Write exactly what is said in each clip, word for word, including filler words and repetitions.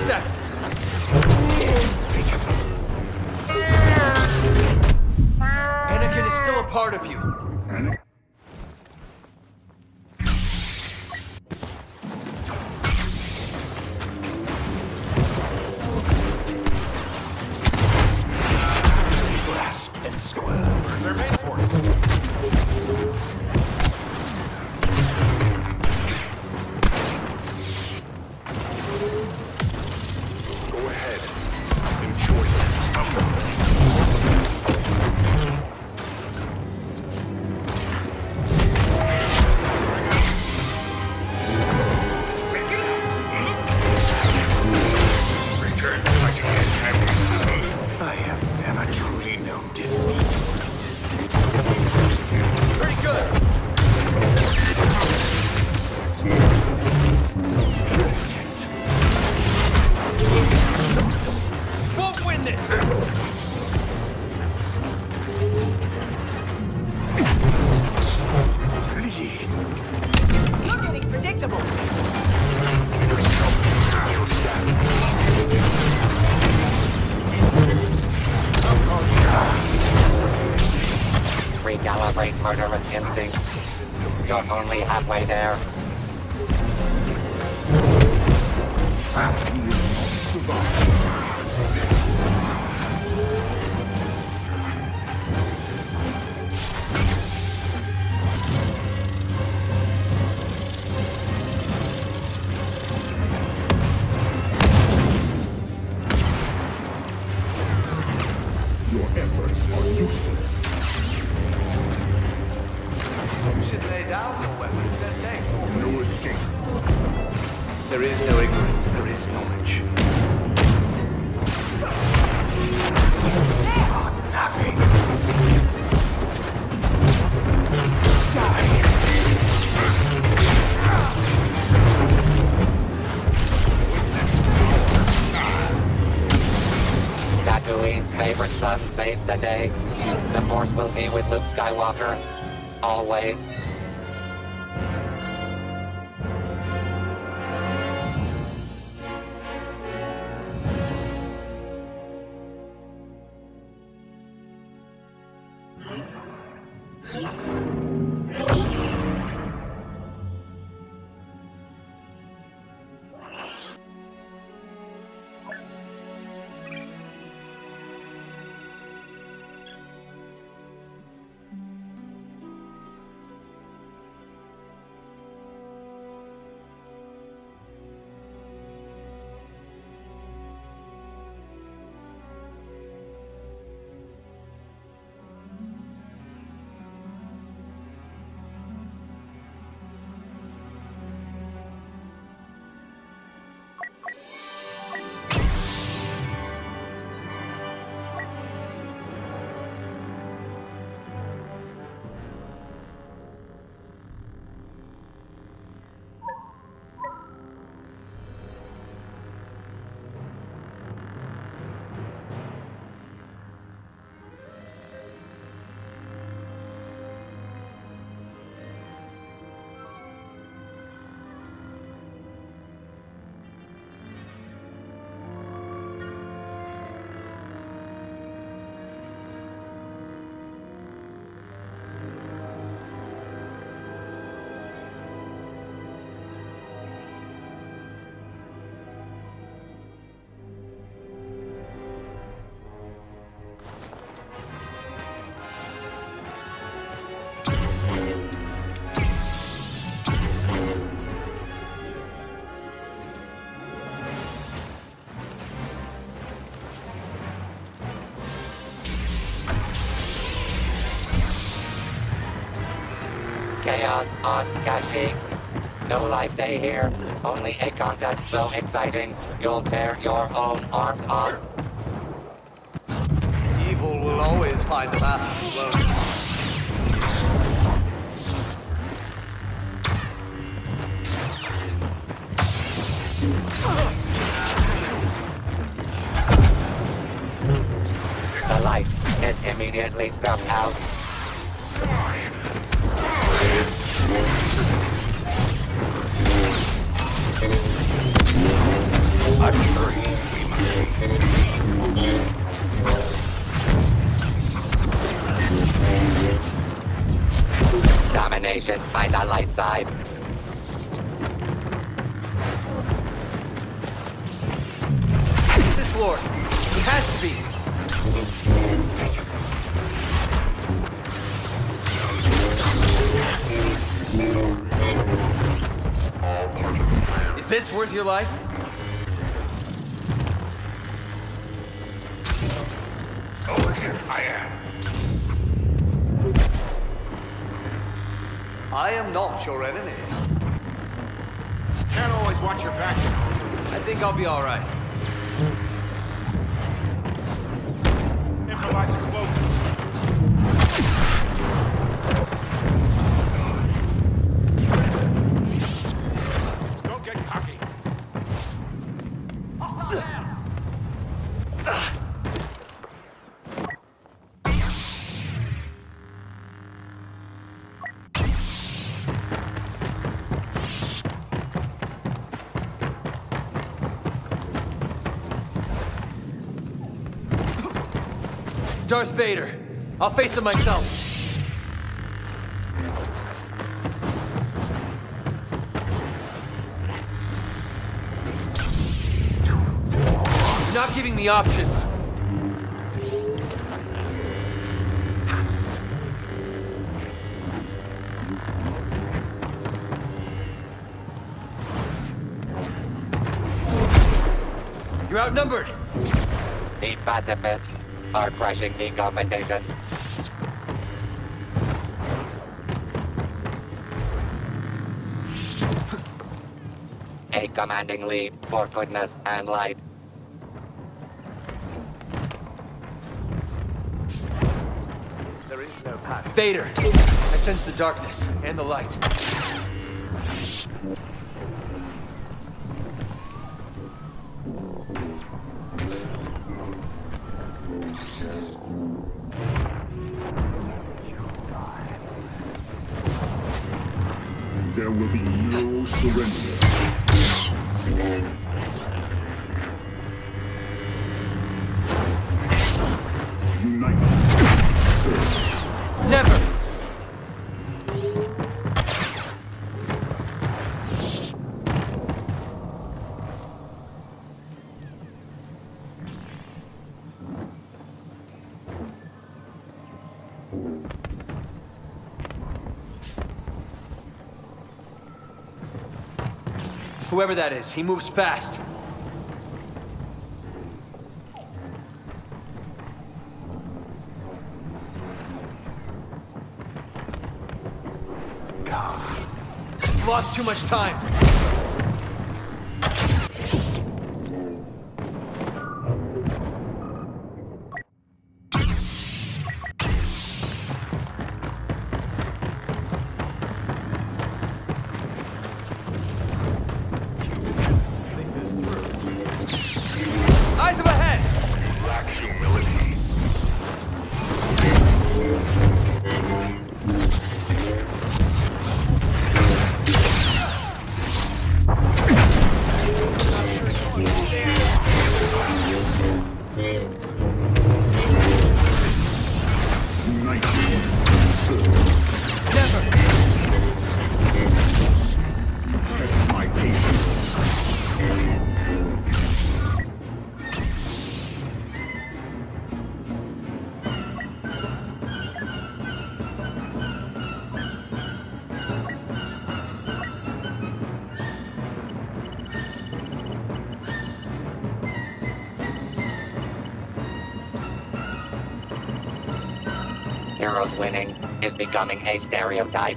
step! Pitiful. Anakin is still a part of you. Grasp and squirm. Their main force. Go ahead. Enjoy this. Return to my hand. I have never truly known defeat. Pretty good. Irritant. Won't win this! Flee. You're getting predictable. Recalibrate murderous instinct. You're only halfway there. Your efforts are useless. You should lay down the weapons and take. No escape. There is no ignorance, there is knowledge. Nothing. Tatooine's favorite son saves the day. The Force will be with Luke Skywalker. Always. Chaos on Kashyyyk. No life day here. Only a contest so exciting, you'll tear your own arms off. Evil will always find a master alone. The light is immediately snuffed out. I What three we must be. Domination by the light side. Fifth floor. It has to be. Pitiful. Is this worth your life? Over here, I am. I am not your enemy. Can't always watch your back, you know. I think I'll be all right. Improvise explosives. Don't get cocky. Darth Vader. I'll face him myself. You're not giving me options. You're outnumbered. The pacifists are crushing the competition. A commanding lead for goodness and light. There is no path. Vader, I sense the darkness and the light. There will be no surrender. Unite. Never! Whoever that is, he moves fast. We've lost too much time. Eyes up ahead! Lack humility. Unite. Never! Test my patience. Heroes winning is becoming a stereotype.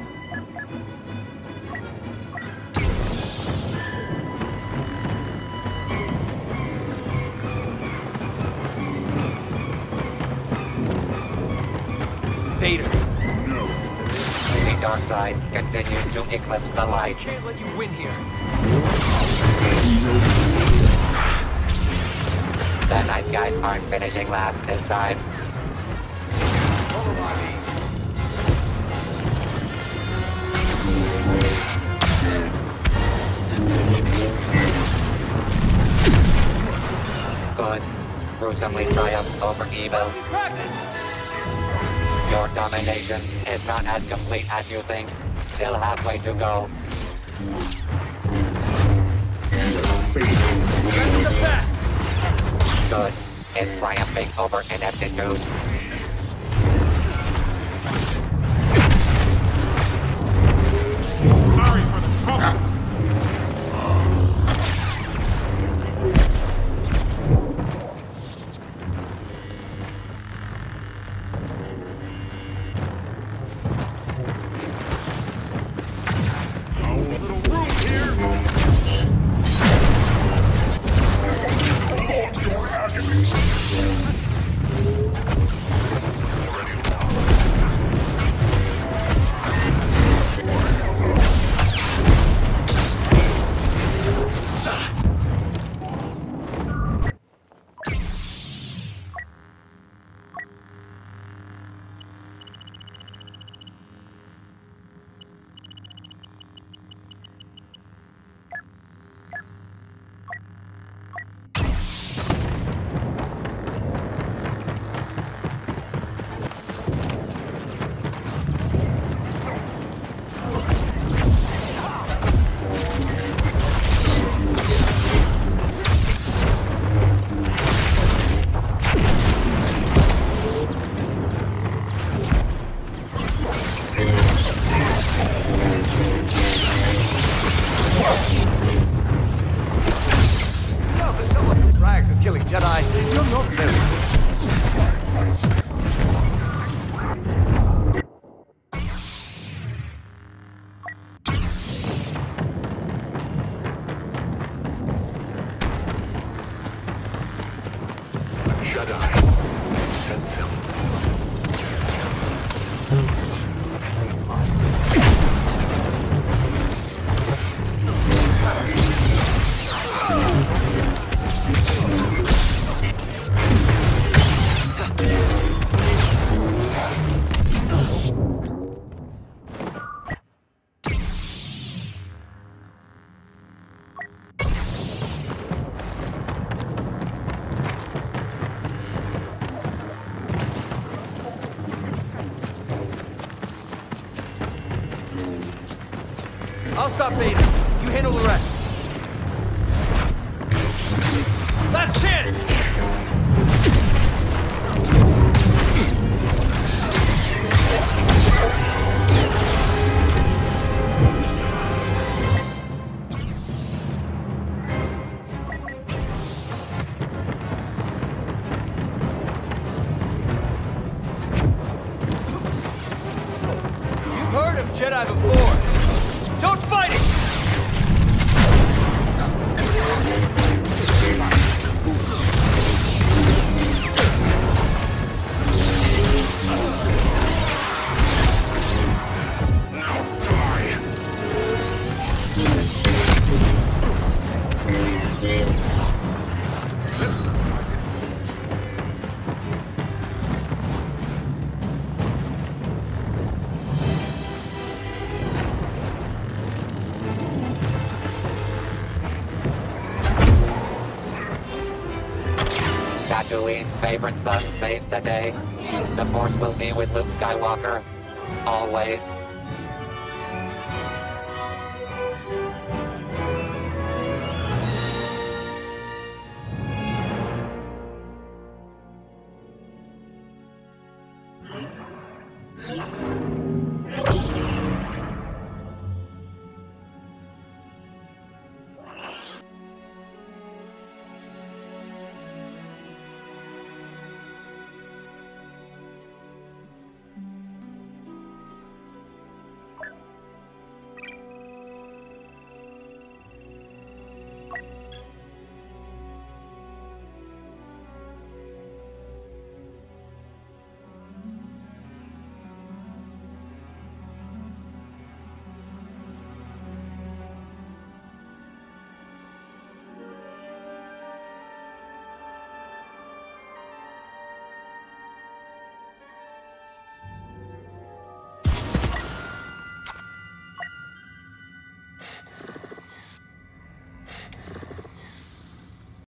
Vader, No. The dark side continues to eclipse the I light. can't let you win here. The nice guys aren't finishing last this time. good gruesomely triumphs over evil. Your domination is not as complete as you think. Still halfway to go. That's the best! Good is triumphing over ineptitude. Sorry for the trouble. Jedi, you're not very Jedi. Sense him. I'll stop Vader. You handle the rest. Last chance! You've heard of Jedi before. Don't fight it! Tatooine's favorite son saves the day. The Force will be with Luke Skywalker. Always.